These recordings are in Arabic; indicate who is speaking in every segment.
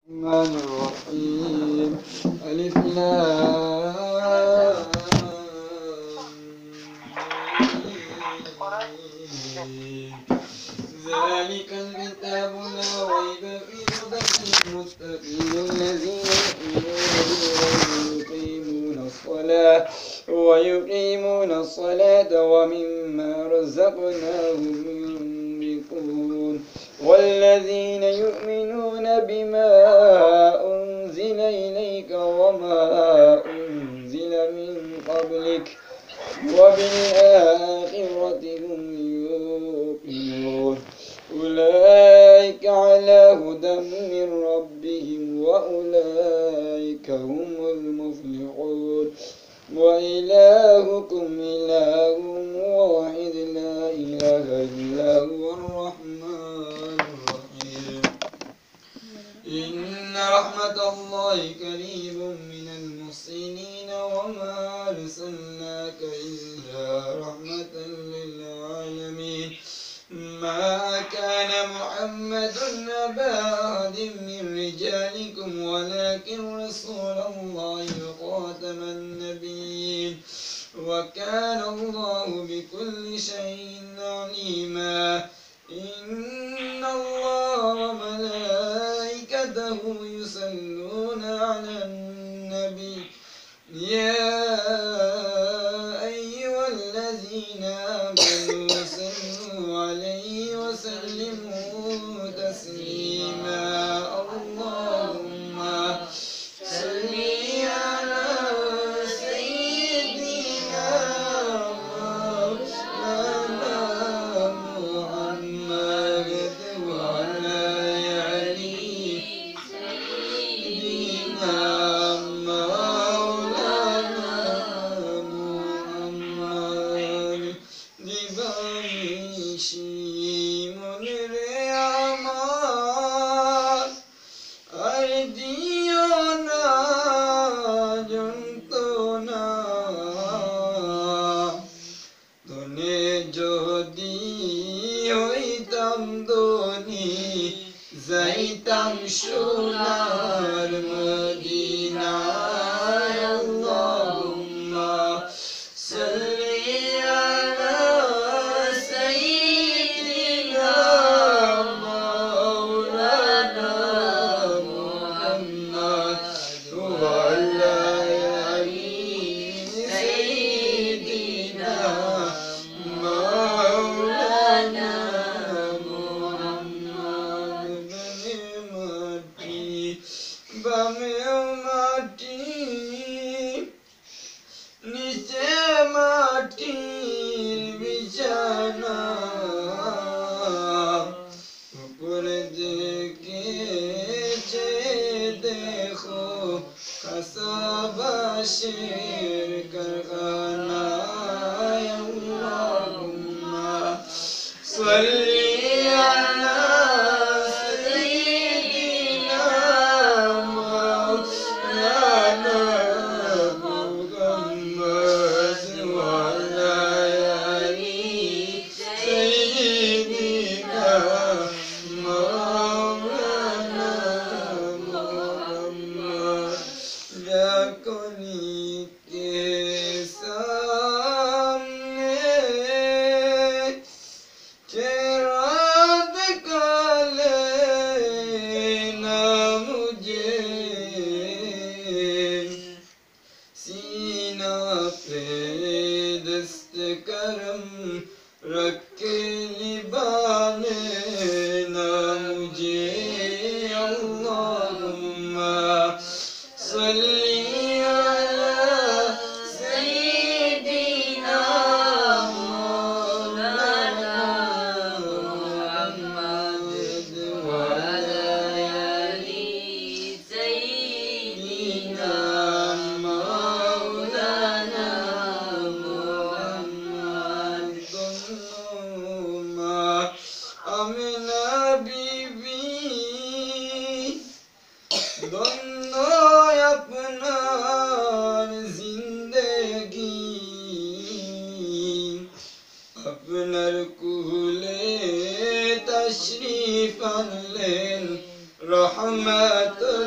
Speaker 1: الرحمن الرحيم ألف لام ذلك الكتاب لا ريب فيه هدى للمتقين الذين ويقيمون الصلاة ومما رزقناهم ينفقون والذين يؤمنون بما أنزل إليك وما أنزل من قبلك وبالآخرة هم يوقنون أولئك على هدى من ربهم وأولئك هم المفلحون وإلهكم إله واحد لا إله إلا هو الرحمن الرحيم إن رحمة الله قريب من المحسنين وما أرسلناك إلا رحمة للعالمين ما كان محمد أبا أحد من رجالكم ولكن رسول الله وخاتم النبيين وكان الله بكل شيء عليما إن الله وملائكته يصلون على النبي يا أيها الذين آمنوا صلوا عليه وسلموا تسليما اللهم صل على سيدنا مولانا محمد وعلى آل سيدنا مولانا محمد دبائشي منير أمان أرديونا جنتونا ধনে যদি হইতাম ধনী যাইতাম সোনার মদিনায় আল্লাহুম্মা সাল্লি আলা সাইয়্যিদিনা মাওলানা মুহাম্মদ ওয়া আলা আলি সাইয়্যিদিনা মাওলানা মুহাম্মদ মাটি বামে মাটি নিচে মাটির বিছানা উপরে দিকে দেখো কাসাবাসের কারখানা আল্লাহুম্মা সাল্লি আলা সাইয়্যিদিনা মাওলানা মুহাম্মদ ওয়া আলা আলি সাইয়্যিদিনা মাওলানা মুহাম্মদ जाकोनी के सामने चेहरा दिखा लेना मुझे सीना पे दस्त करम रख के लिबाने ना मुझे अल्लाहुम्मा सल्ली अला सय्यिदिना मौलाना मुहम्मद व अला आलि सय्यिदिना मौलाना मुहम्मद आमिना बीबी दोनों अपनार जिंदगी अपनार कुले तशरीफ আনলেন রহমত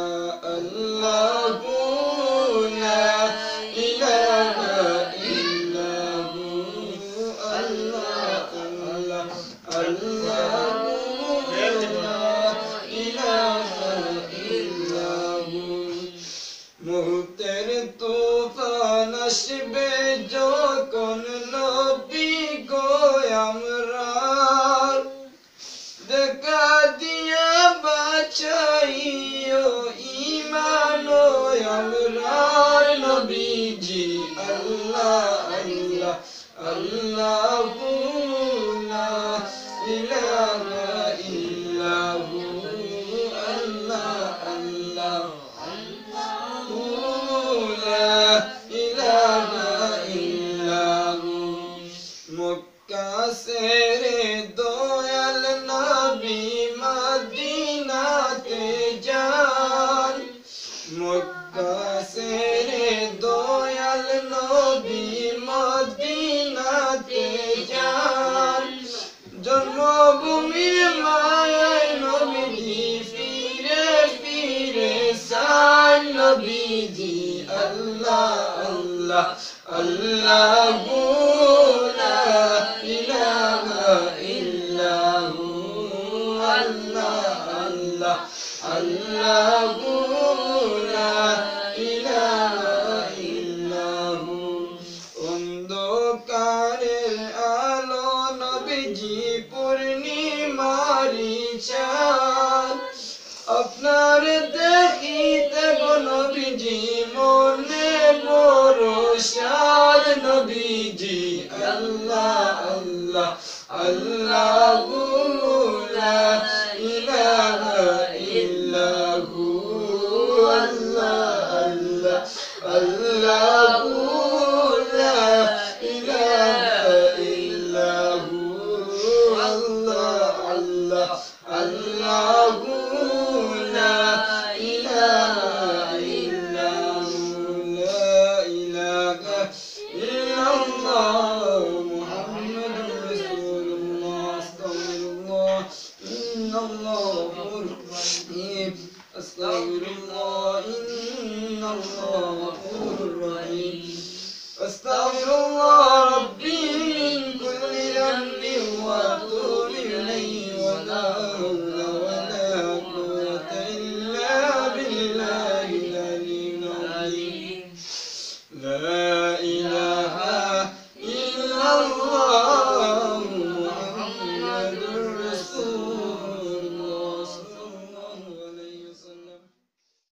Speaker 1: الله لا إله إلا هو الله الله الله لا إله إلا هو মুহূর্তের তুফান আসবে যখন নবী গো আমরা দেখা দিয়া বাঁচাইও ঈমান আমরার নবীজি আল্লাহ আল্লাহ আল্লাহু লা ইলাহা ইল্লাহু আল্লাহ আল্লাহ মক্কা সেরে দয়াল নবী মদিনাতে যান মক্কা সেরে দয়াল নবী মদিনাতে যান জন্মভূমি মায়ায় নবীজি ফিরে ফিরে সান নবীজি আল্লাহ আল্লাহ আল্লাহু লা ইলাহা ইল্লাহু আল্লাহ আল্লাহ আল্লাহু লা ইলাহা ইল্লাহু অন্ধকারের আলো নবীজি পূর্ণিমারি চাঁদ আপনার দেখিতে গো নবীজি মনে বড় শাদ নবীজি আল্লাহ আল্লাহ আল্লাহু লা ইলাহা ইল্লাহু আল্লাহ আল্লাহ আল্লাহু লা ইলাহা ইল্লাহু আল্লাহ আল্লাহ আল্লাহু لا إله إلا الله محمد رسول الله أستغفر الله إن الله غفور رحيم أستغفر الله إن الله غفور رحيم